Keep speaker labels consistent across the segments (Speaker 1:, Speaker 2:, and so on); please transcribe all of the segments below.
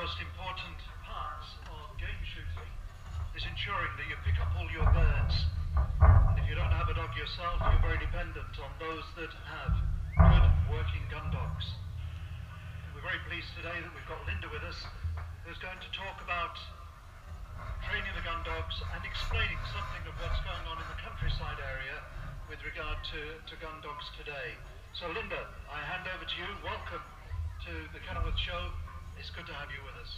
Speaker 1: most important parts of game shooting is ensuring that you pick up all your birds. And if you don't have a dog yourself, you're very dependent on those that have good working gun dogs. And we're very pleased today that we've got Linda with us, who's going to talk about training the gun dogs and explaining something of what's going on in the countryside area with regard to gun dogs today. So Linda, I hand over to you. Welcome to the Kenilworth Show. It's good to have you with us.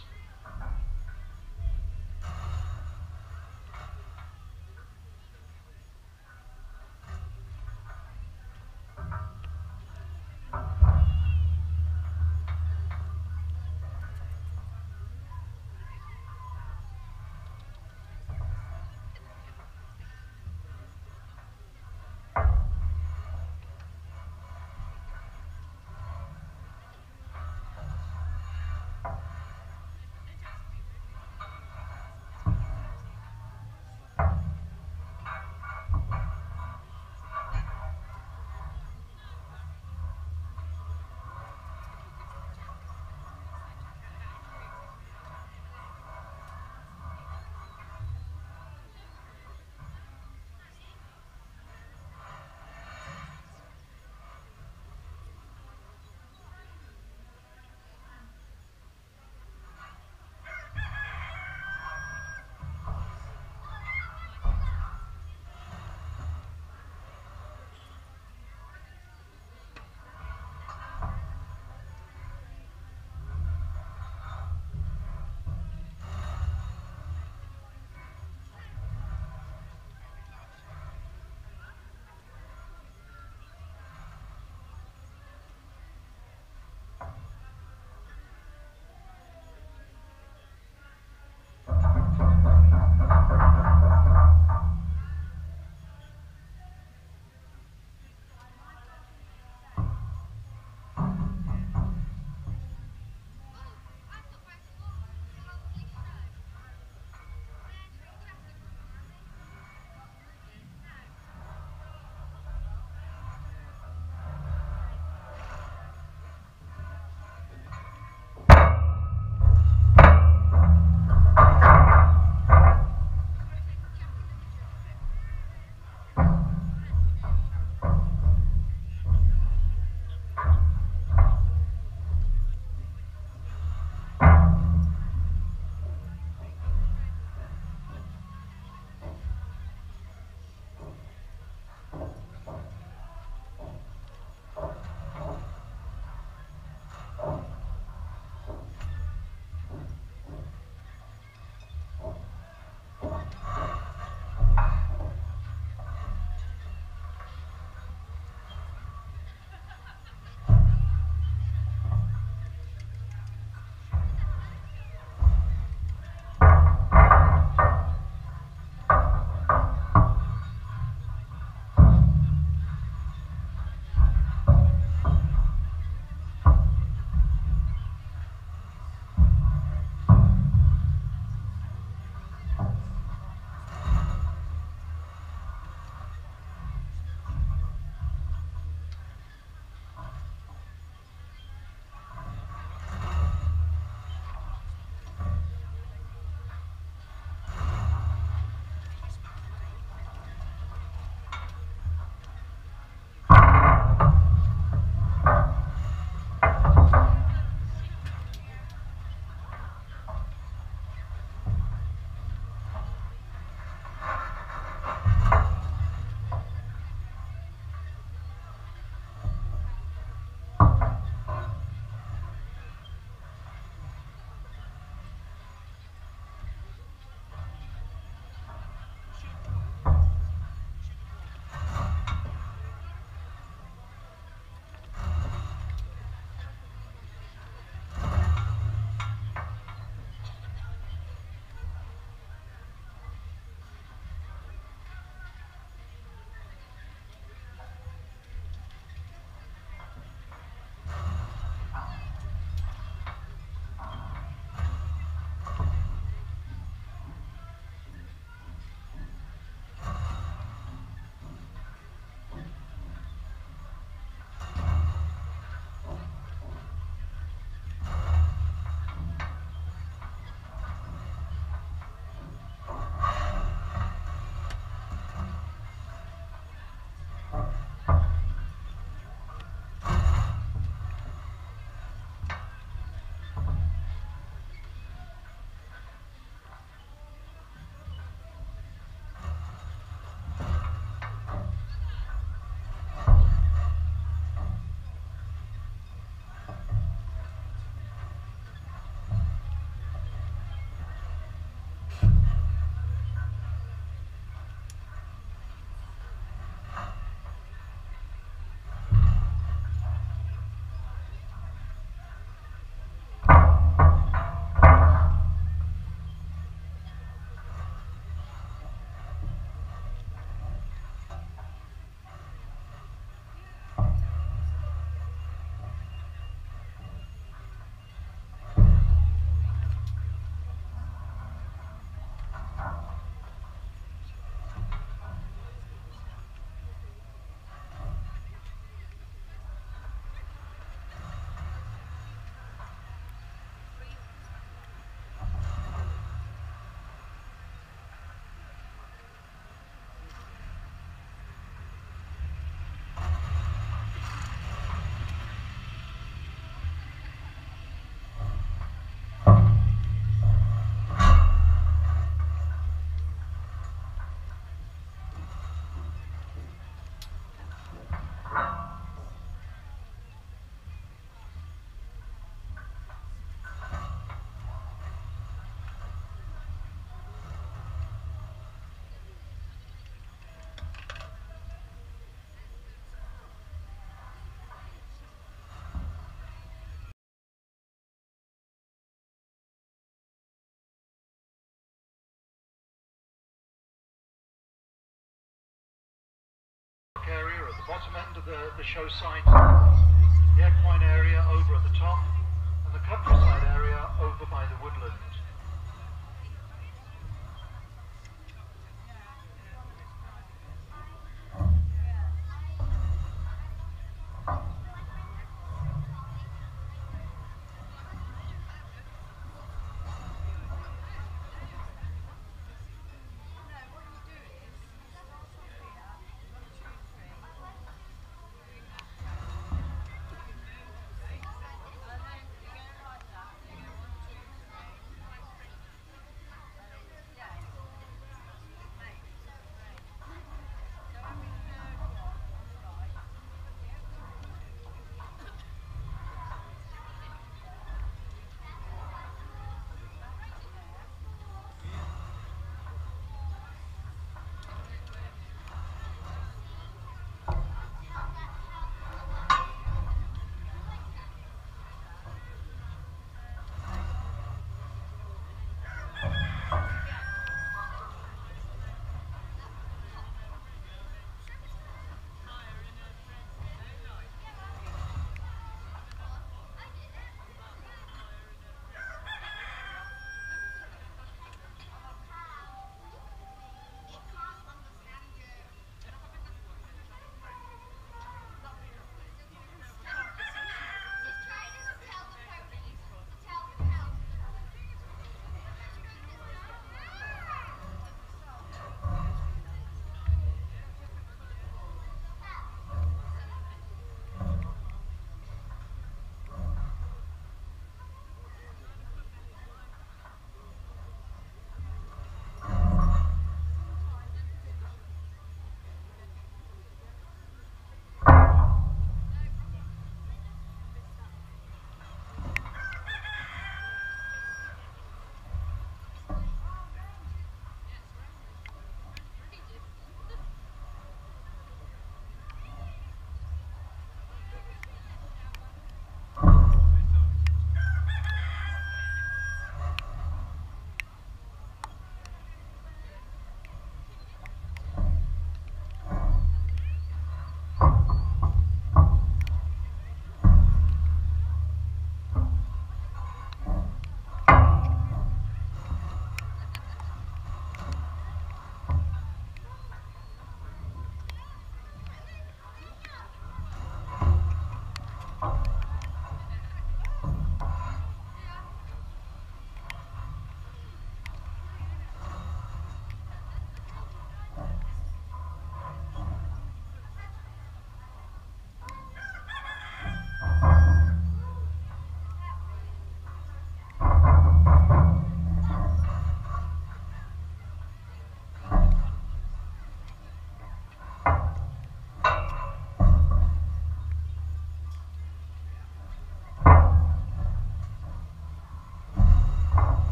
Speaker 1: bottom end of the show site, the equine area over at the top, and the countryside area over by the woodland.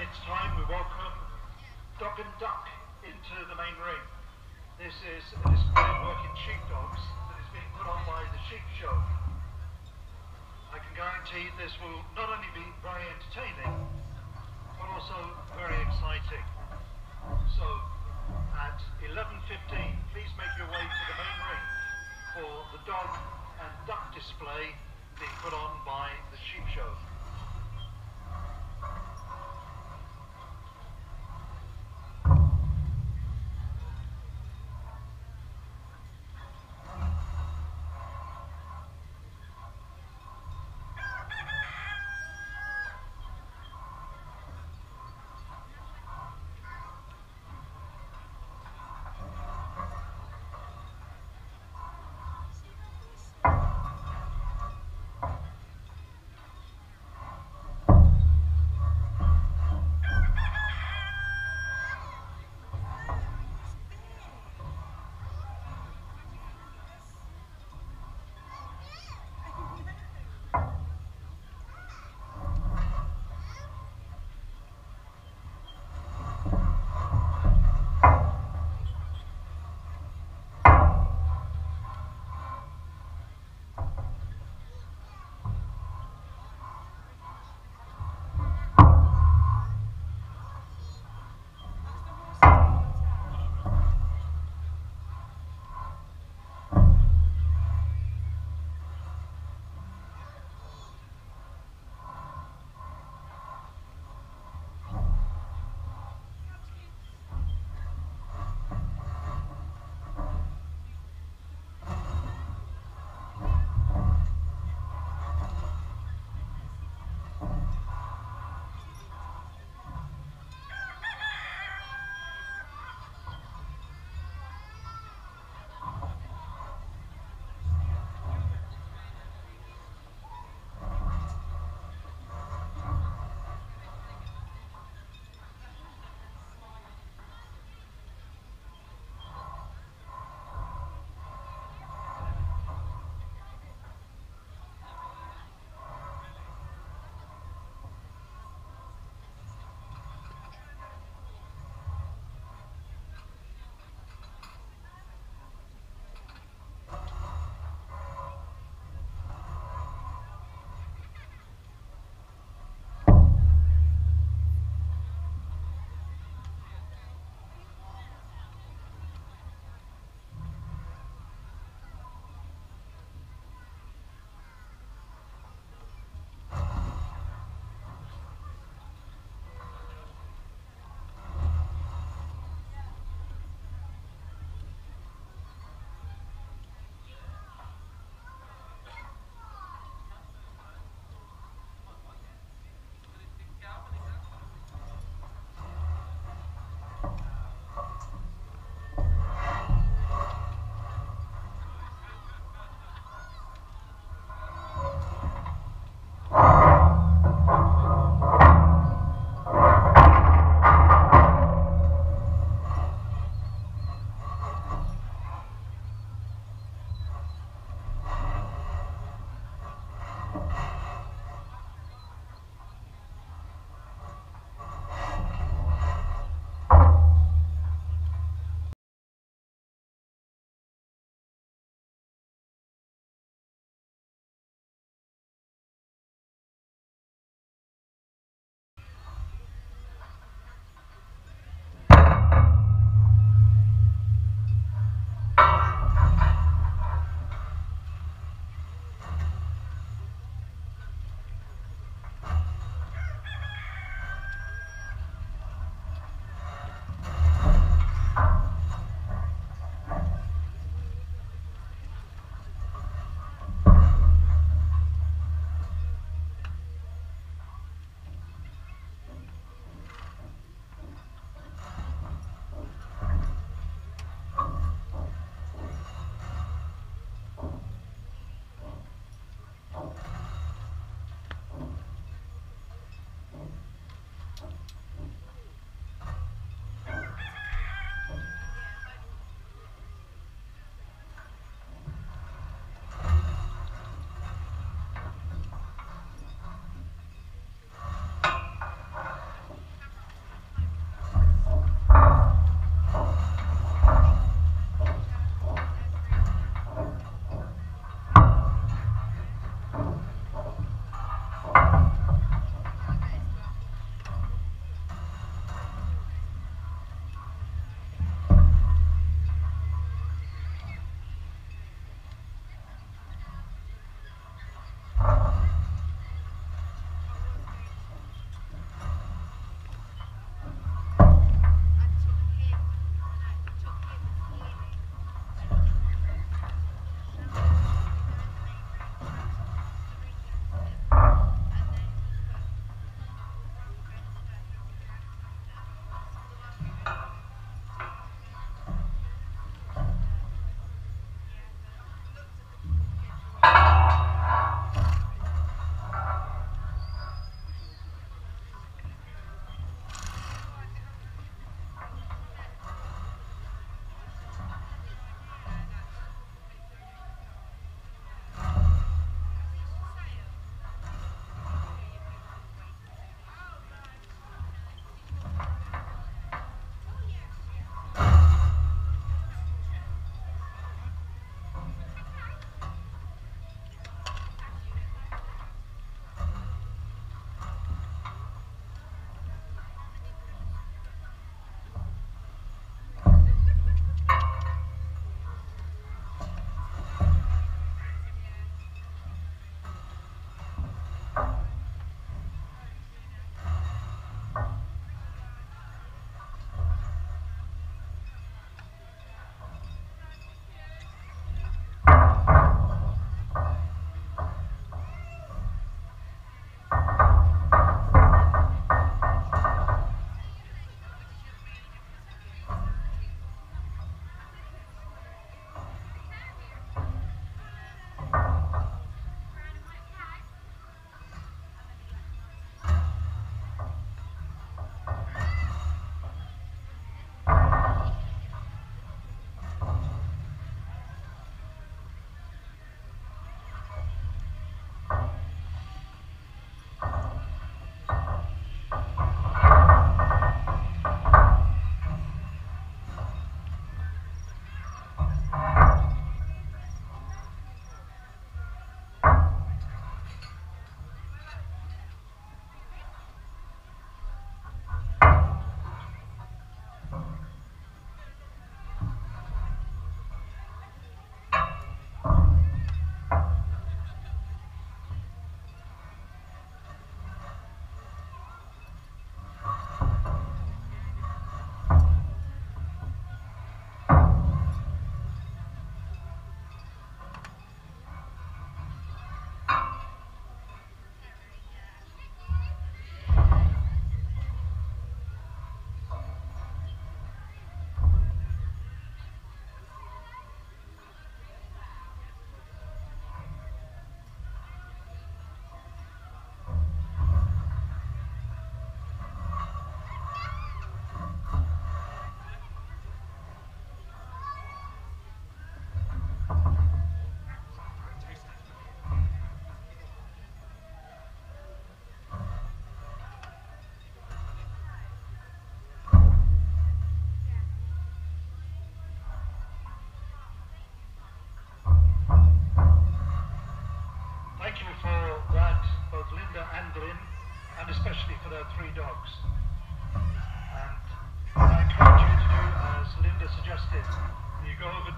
Speaker 1: it's time we welcome Dog and Duck into the main ring. This is a display of working sheepdogs that is being put on by the Sheep Show. I can guarantee this will not only be very entertaining, but also very exciting. So, at 11:15, please make your way to the main ring for the Dog and Duck display being put on by the Sheep Show.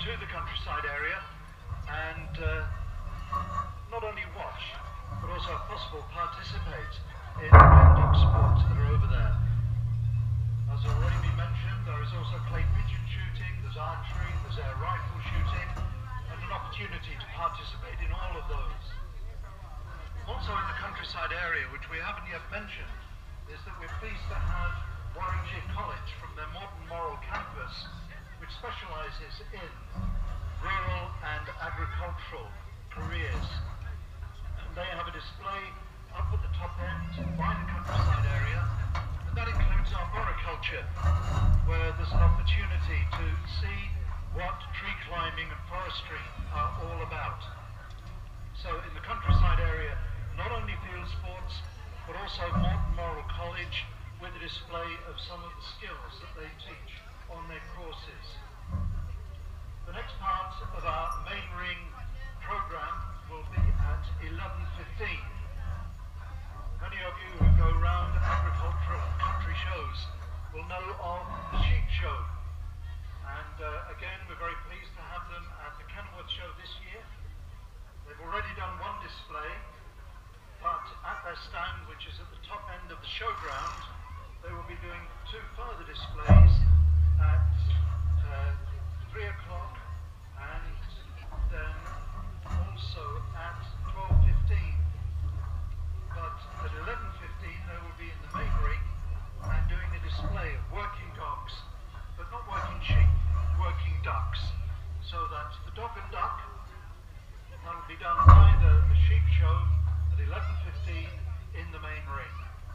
Speaker 1: to the countryside area and not only watch, but also if possible participate in dog sports that are over there. As already been mentioned, there is also clay pigeon shooting, there's archery, there's air rifle shooting, and an opportunity to participate in all of those. Also in the countryside area, which we haven't yet mentioned, is that we're pleased to have Warwickshire College from their Morton Moral campus, which specialises in rural and agricultural careers. And they have a display up at the top end by the countryside area, and that includes arboriculture, where there's an opportunity to see what tree climbing and forestry are all about. So in the countryside area, not only field sports, but also Morton Moral College with a display of some of the skills that they teach on their courses. The next part of our main ring programme will be at 11:15. Many of you who go around agricultural and country shows will know of the Sheep Show. And again, we're very pleased to have them at the Kenilworth Show this year. They've already done one display, but at their stand, which is at the top end of the showground, they will be doing 2 further displays at 3 o'clock and then also at 12:15. But at 11:15 they will be in the main ring and doing a display of working dogs, but not working sheep, working ducks. So that's the dog and duck. That will be done by the Sheep Show at 11:15 in the main ring.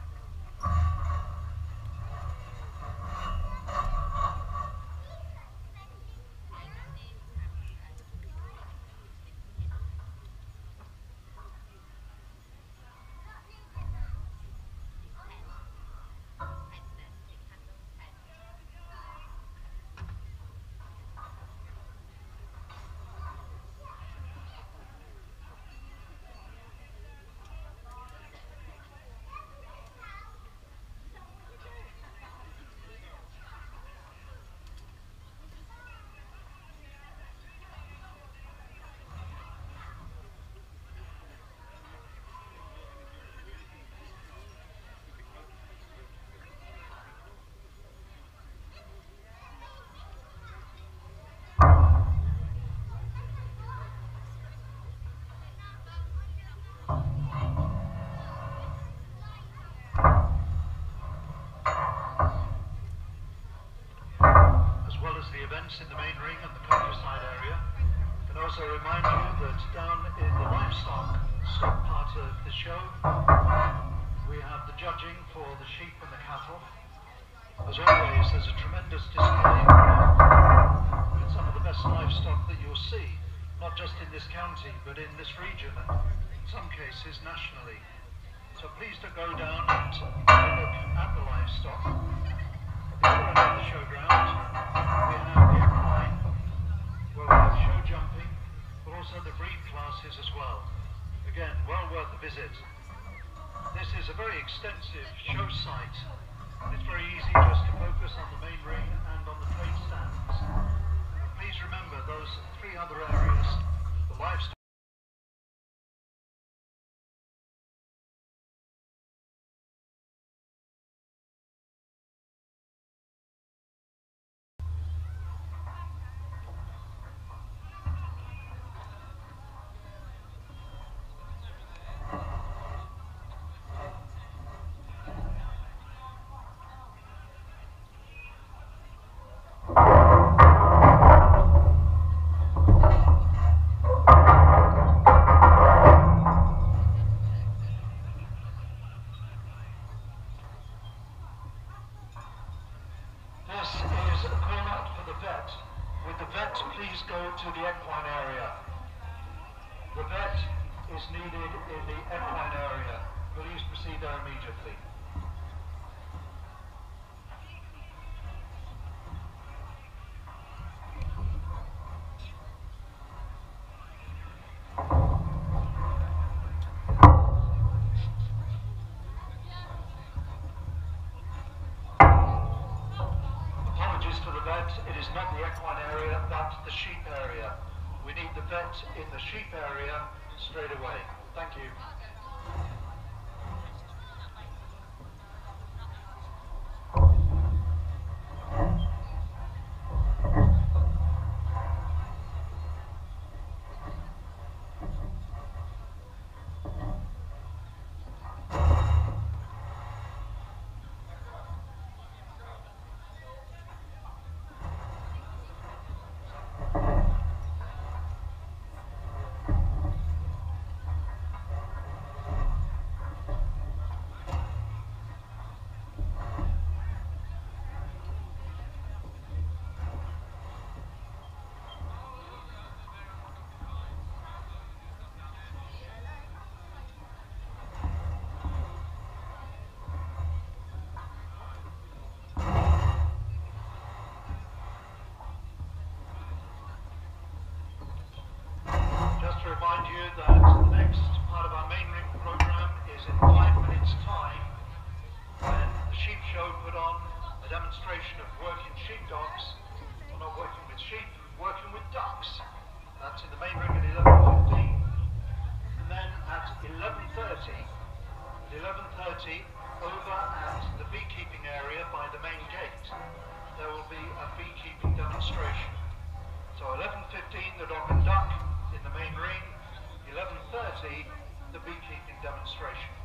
Speaker 1: Events in the main ring and the countryside area. And also remind you that down in the livestock stock part of the show, we have the judging for the sheep and the cattle. As always, there's a tremendous display with some of the best livestock that you'll see, not just in this county, but in this region, and in some cases nationally. So please do go down and have a look at the livestock. At the other end of the showground, we have the equine, where we have show jumping, but also the breed classes as well. Again, well worth a visit. This is a very extensive show site, and it's very easy just to focus on the main ring and on the trade stands. And please remember those 3 other areas, the livestock, to the equine area. The vet is needed in the equine area. Please proceed there immediately. Apologies to the vet, it is not the equine area, but the sheep area. We need the vet in the sheep area straight away. Thank you. Just to remind you that the next part of our main ring program is in 5 minutes' time, when the Sheep Show put on a demonstration of working sheepdogs. Well, not working with sheep, working with ducks. That's in the main ring at 11:15. And then at 11:30, over at the beekeeping area by the main gate, there will be a beekeeping demonstration. So 11:15, the dog and duck in the main ring, 11:30, the beekeeping demonstration.